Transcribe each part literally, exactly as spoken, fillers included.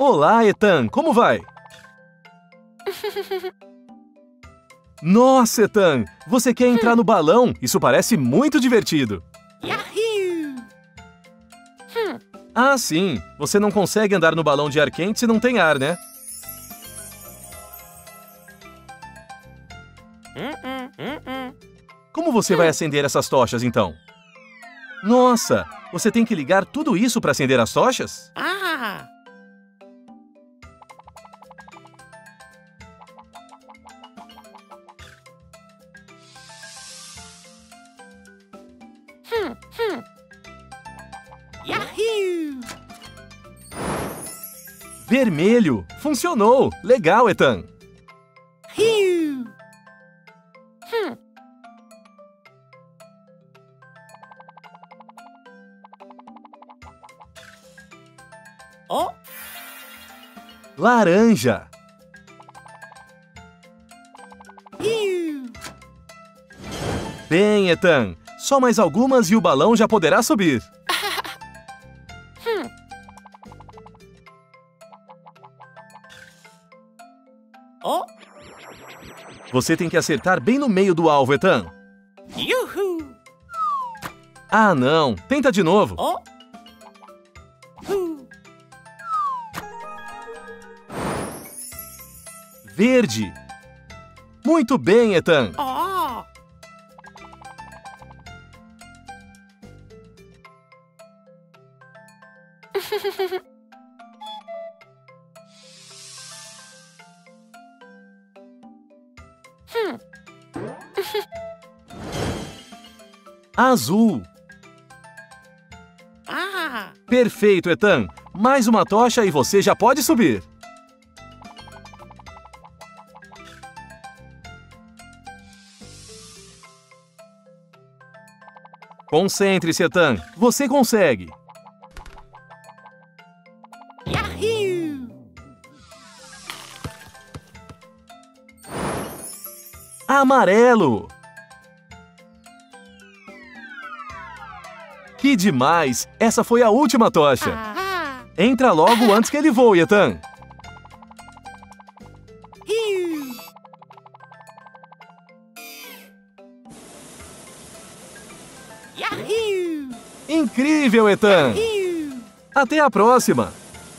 Olá, Ethan, como vai? Nossa, Ethan, você quer entrar no balão? Isso parece muito divertido. Ah, sim, você não consegue andar no balão de ar quente se não tem ar, né? Como você vai acender essas tochas, então? Nossa, você tem que ligar tudo isso para acender as tochas? Ah! Hum, hum. Yahoo! Vermelho! Funcionou! Legal, Ethan! Hiu! Hum. Oh! Laranja! Hiu! Bem, Ethan, só mais algumas e o balão já poderá subir. Hum. Oh! Você tem que acertar bem no meio do alvo, Ethan. Yuhu! Ah, não! Tenta de novo. Oh! Hu! Verde! Muito bem, Ethan! Oh! Hum. Azul! Ah! Perfeito, Ethan! Mais uma tocha e você já pode subir. Concentre-se, Ethan! Você consegue! Yahoo! Amarelo! Que demais! Essa foi a última tocha! Ah! Entra logo antes que ele voe, Ethan! Hiu! Yahoo! Incrível, Ethan! Hiu! Até a próxima!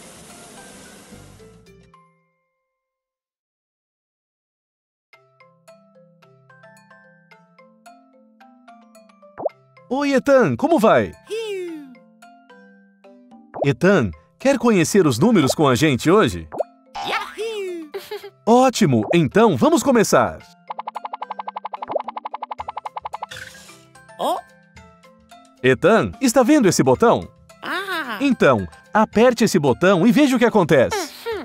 Oi, Ethan, como vai? Hiu! Ethan, quer conhecer os números com a gente hoje? Yahoo! Ótimo! Então, vamos começar! Oh! Ethan, está vendo esse botão? Ah! Então, aperte esse botão e veja o que acontece. Hum.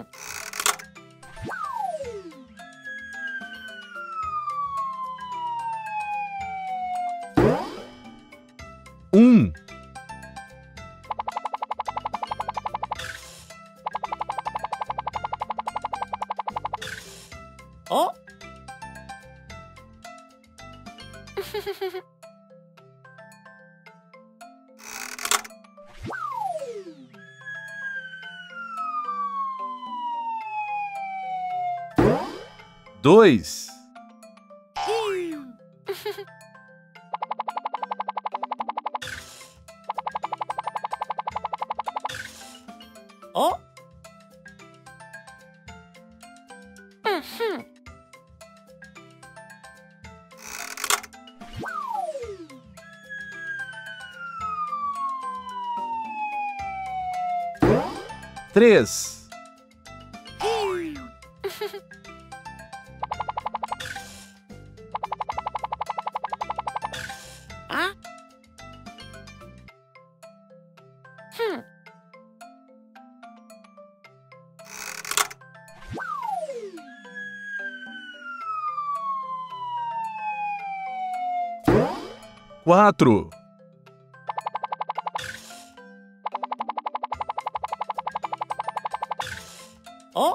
Um, Oh! dois, Hiu! Oh! Uhum. três, Hiu! Ah? Hum. quatro, Oh!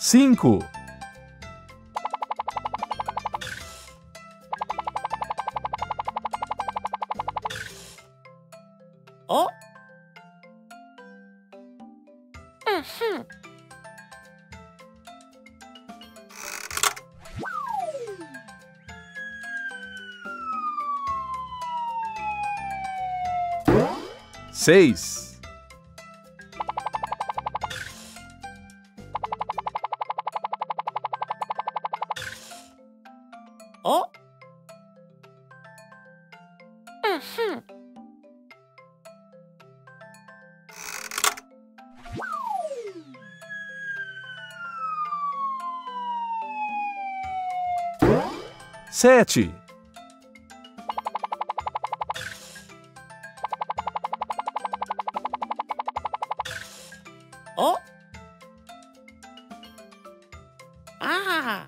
cinco, Oh. Uhum. seis, Oh. Uhum. sete, Oh. Ah.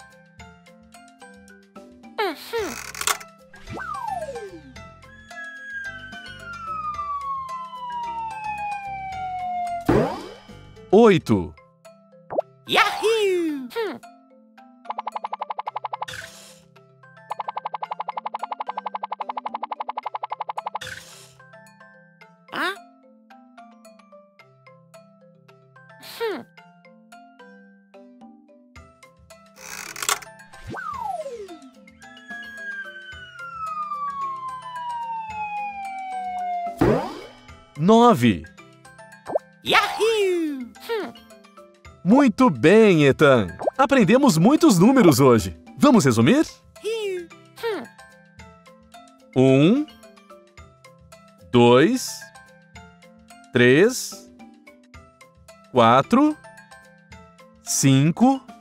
Uhum. oito, Yahoo! Hum. Ah. Hum. nove. Yahoo! Hum. Muito bem, Ethan. Aprendemos muitos números hoje. Vamos resumir? Hum. Hum. Um, dois, três, quatro, cinco,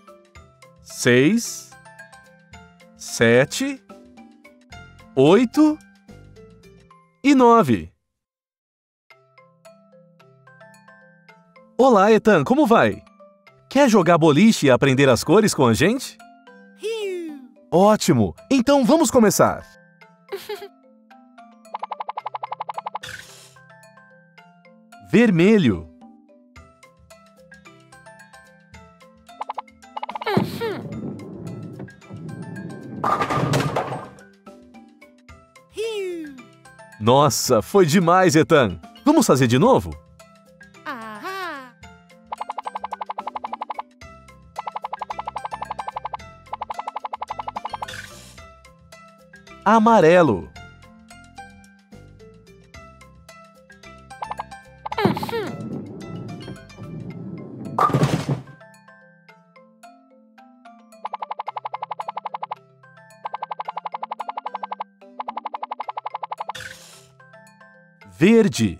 seis, sete, oito e nove. Olá, Ethan, como vai? Quer jogar boliche e aprender as cores com a gente? Hum. Ótimo! Então vamos começar! Vermelho, Hum. nossa, foi demais, Ethan! Vamos fazer de novo? Ah. Amarelo, verde,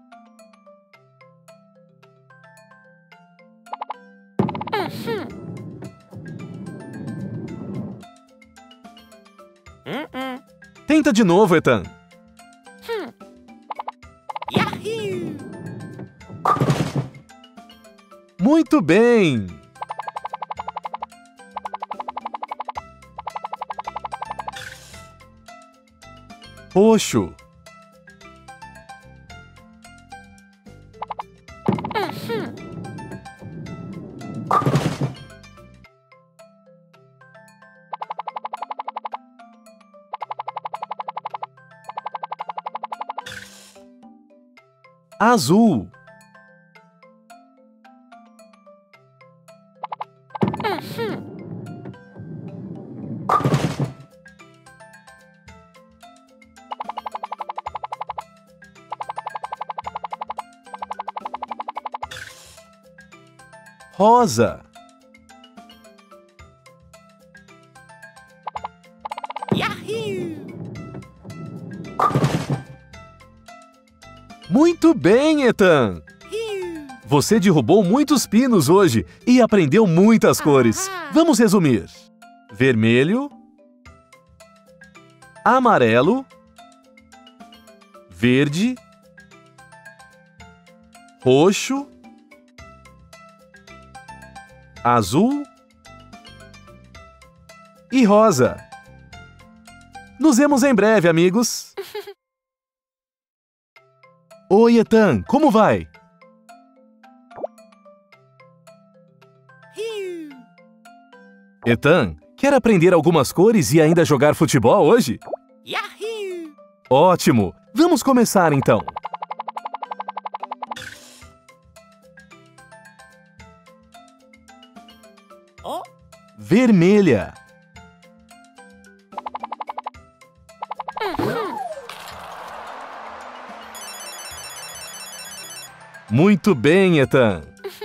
Hum. tenta de novo, Ethan. Hum. Yahoo! Muito bem! Roxo, azul, rosa, Yahoo! muito bem, Ethan! Hum. Você derrubou muitos pinos hoje e aprendeu muitas cores. Ah. Vamos resumir: vermelho, amarelo, verde, roxo, azul e rosa. Nos vemos em breve, amigos! Oi, Ethan, como vai? Ethan, quer aprender algumas cores e ainda jogar futebol hoje? Yahoo! Ótimo! Vamos começar então. Oh, Vermelha. Muito bem, Ethan.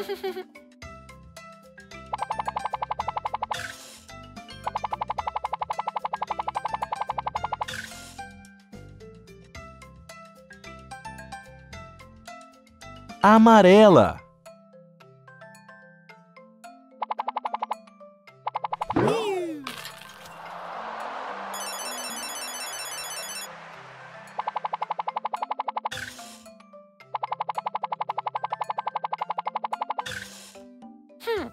Amarela. Ew. Hmm.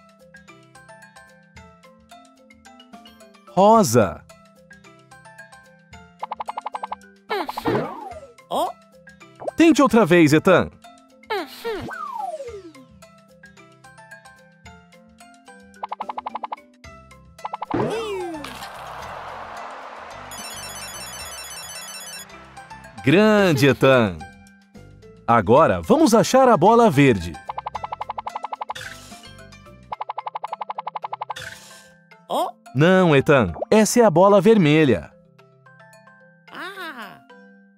Rosa. Oh, Tente outra vez, Ethan. ew. Grande, Ethan. Agora, vamos achar a bola verde. Oh, Não, Ethan. Essa é a bola vermelha. ah.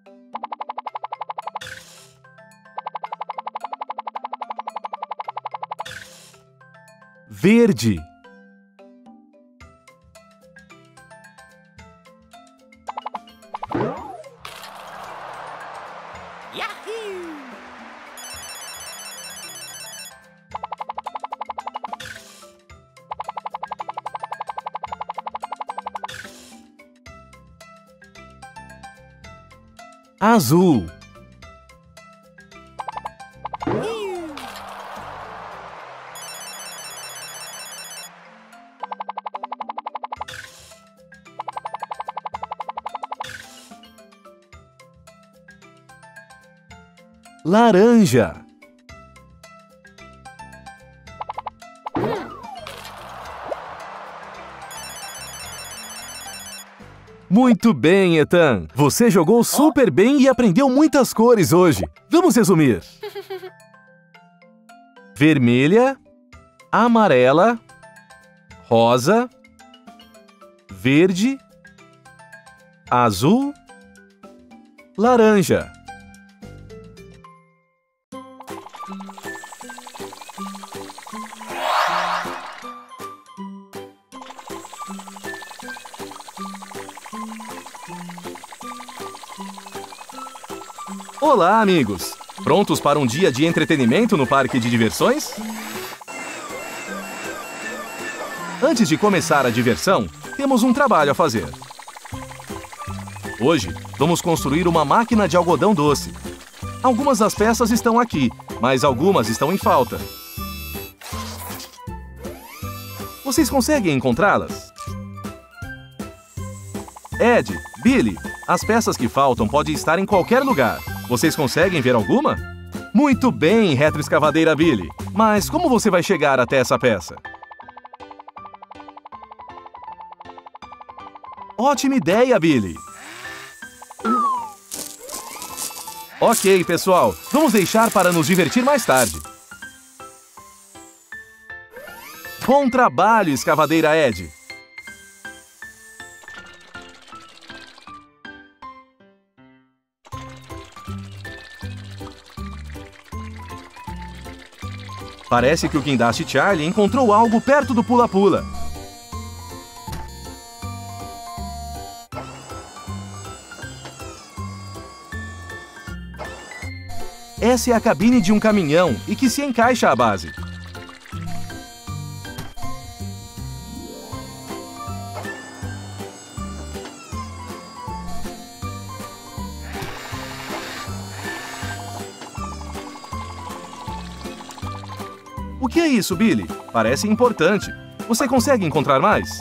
Verde. Yahoo! Azul. Ew. Laranja. Muito bem, Ethan. Você jogou super bem e aprendeu muitas cores hoje. Vamos resumir. Vermelha, amarela, rosa, verde, azul, laranja. Olá, amigos! Prontos para um dia de entretenimento no parque de diversões? Antes de começar a diversão, temos um trabalho a fazer. Hoje, vamos construir uma máquina de algodão doce. Algumas das peças estão aqui, mas algumas estão em falta. Vocês conseguem encontrá-las? Ed, Billy, as peças que faltam podem estar em qualquer lugar. Vocês conseguem ver alguma? Muito bem, retroescavadeira Billy. Mas como você vai chegar até essa peça? Ótima ideia, Billy! Ok, pessoal, vamos deixar para nos divertir mais tarde. Bom trabalho, escavadeira Ed! Parece que o guindaste Charlie encontrou algo perto do pula-pula. Essa é a cabine de um caminhão e que se encaixa à base. O que é isso, Billy? Parece importante. Você consegue encontrar mais?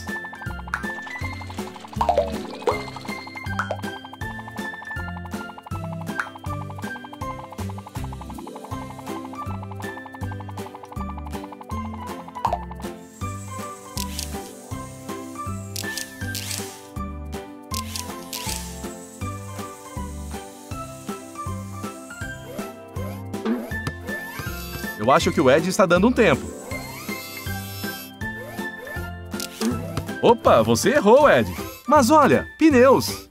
Eu acho que o Ed está dando um tempo. Opa, você errou, Ed. Mas olha, pneus.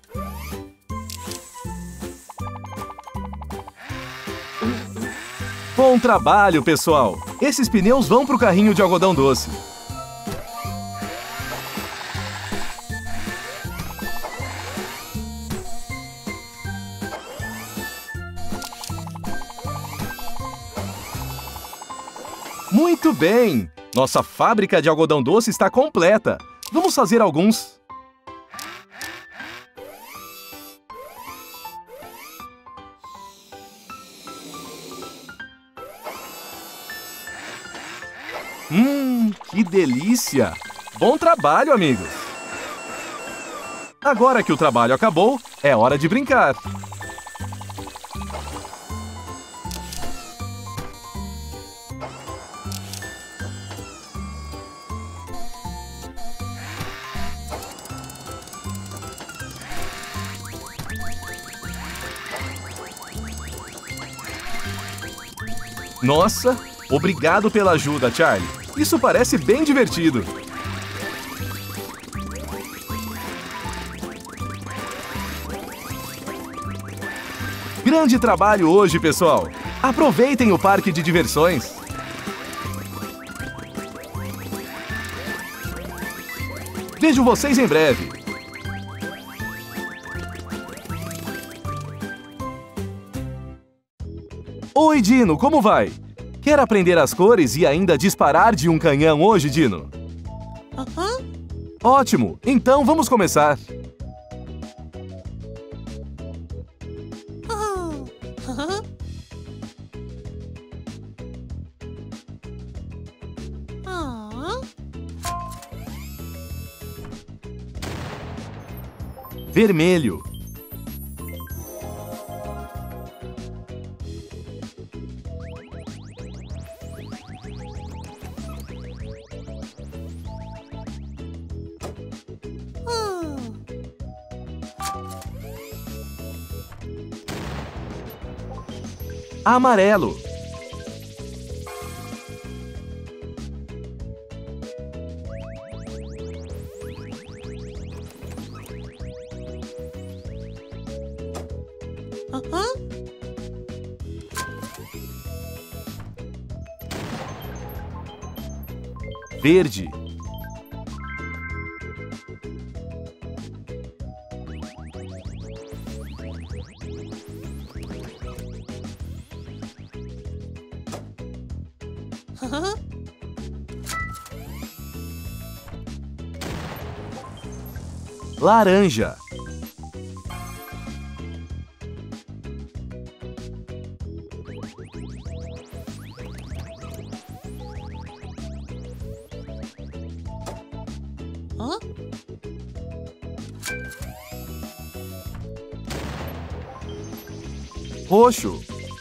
Bom trabalho, pessoal. Esses pneus vão para o carrinho de algodão doce. Muito bem! Nossa fábrica de algodão doce está completa. Vamos fazer alguns. Hum, que delícia! Bom trabalho, amigos! Agora que o trabalho acabou, é hora de brincar. Nossa, obrigado pela ajuda, Charlie. Isso parece bem divertido. Grande trabalho hoje, pessoal. Aproveitem o parque de diversões. Vejo vocês em breve. Oi, Dino, como vai? Quer aprender as cores e ainda disparar de um canhão hoje, Dino? Aham. Ótimo! Então vamos começar. Oh. Aham. Ah. Vermelho. Amarelo. Aham. Verde. Aham. Laranja. Hã? Roxo.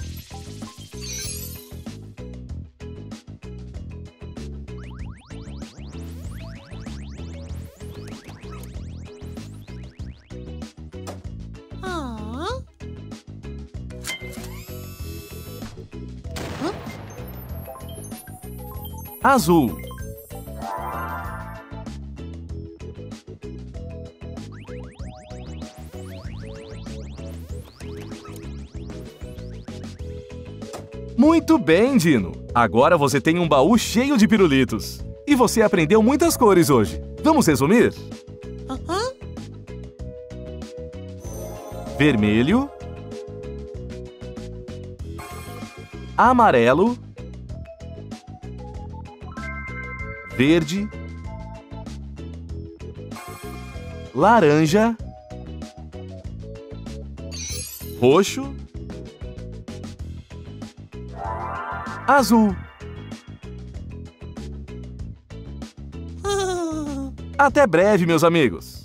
Ah. Hã? Azul. Muito bem, Dino! Agora você tem um baú cheio de pirulitos. E você aprendeu muitas cores hoje. Vamos resumir? Aham. Vermelho. Amarelo. Verde. Laranja. Roxo. Azul. Ah. Até breve, meus amigos!